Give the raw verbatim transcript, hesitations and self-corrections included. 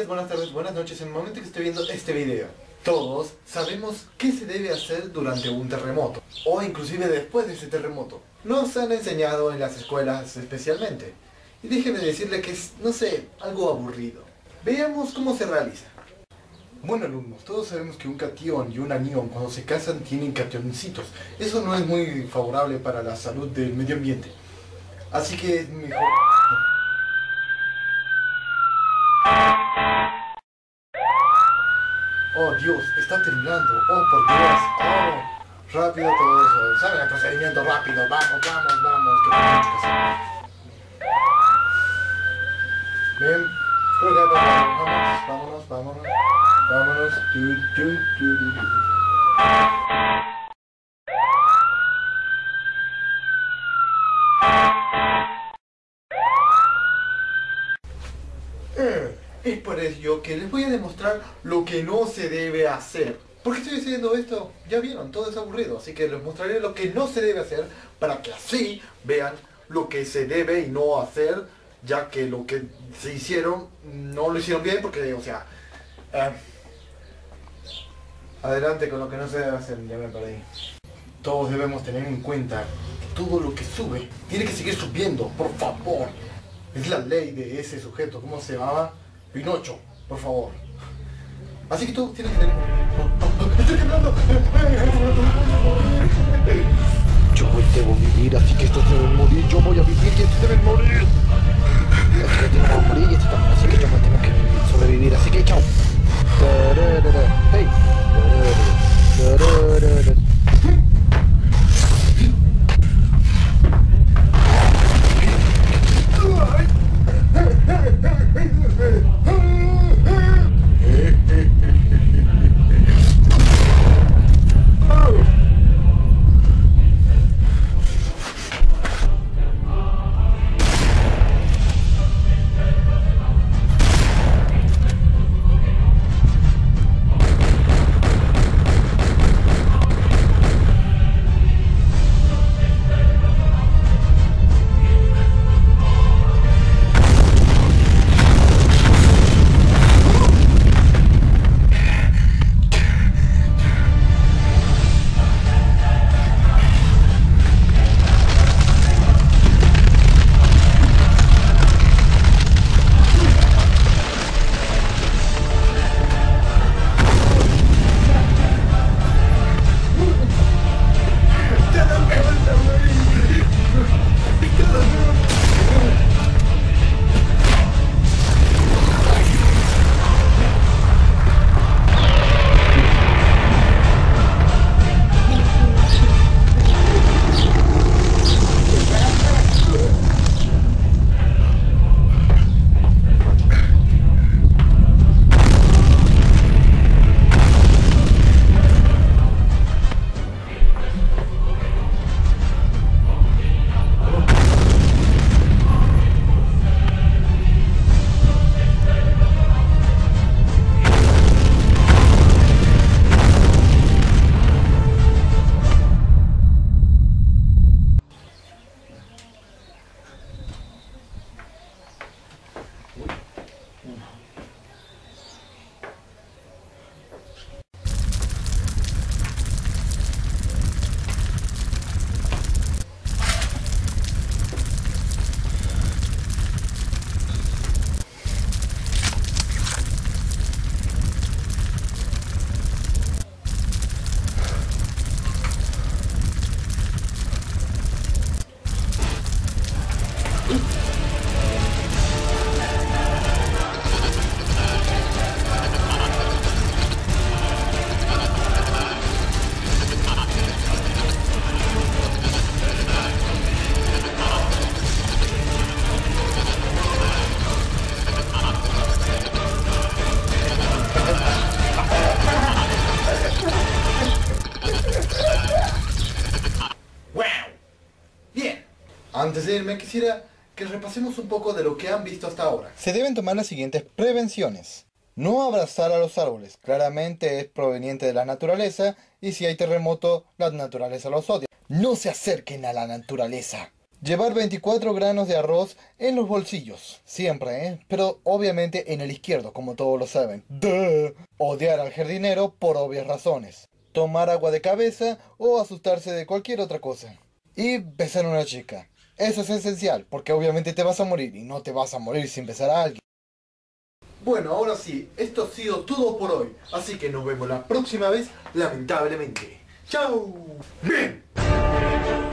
días, buenas tardes, buenas noches en el momento que estoy viendo este video. Todos sabemos qué se debe hacer durante un terremoto, o inclusive después de ese terremoto. Nos han enseñado en las escuelas especialmente. Y déjeme decirle que es, no sé, algo aburrido. Veamos cómo se realiza. Bueno alumnos, todos sabemos que un catión y un anión cuando se casan tienen cationcitos. Eso no es muy favorable para la salud del medio ambiente. Así que es mejor... Oh Dios, está temblando. Oh por Dios. Oh, rápido todo eso. ¿Saben el procedimiento rápido? Vamos, vamos, vamos. Que tenemos que hacer. Ven, creo que vamos, vámonos, vámonos, vámonos. Vámonos. Du, du, du, du, du. Eh, es por ello que les voy a demostrar lo que no se debe hacer. ¿Por qué estoy diciendo esto? Ya vieron, todo es aburrido, así que les mostraré lo que no se debe hacer para que así vean lo que se debe y no hacer, ya que lo que se hicieron no lo hicieron bien porque, o sea... Eh, adelante con lo que no se debe hacer, ya me perdí. Todos debemos tener en cuenta que todo lo que sube tiene que seguir subiendo, por favor. Es la ley de ese sujeto, ¿cómo se llamaba? Pinocho, por favor. Así que todos tienen que tener... ¡Estoy quebrando! Yo debo vivir, así que estos deben morir. Yo voy a vivir y estos deben morir. Así que tengo que morir y estos también, así que yo me tengo que sobrevivir. Así que chao. Hey. Antes de irme quisiera que repasemos un poco de lo que han visto hasta ahora. Se deben tomar las siguientes prevenciones. No abrazar a los árboles, claramente es proveniente de la naturaleza y si hay terremoto, la naturaleza los odia. No se acerquen a la naturaleza. Llevar veinticuatro granos de arroz en los bolsillos. Siempre, ¿eh? Pero obviamente en el izquierdo, como todos lo saben. ¡Duh! Odiar al jardinero por obvias razones. Tomar agua de cabeza o asustarse de cualquier otra cosa. Y besar a una chica. Eso es esencial, porque obviamente te vas a morir y no te vas a morir sin besar a alguien. Bueno, ahora sí, esto ha sido todo por hoy. Así que nos vemos la próxima vez, lamentablemente. ¡Chao! ¡Bien!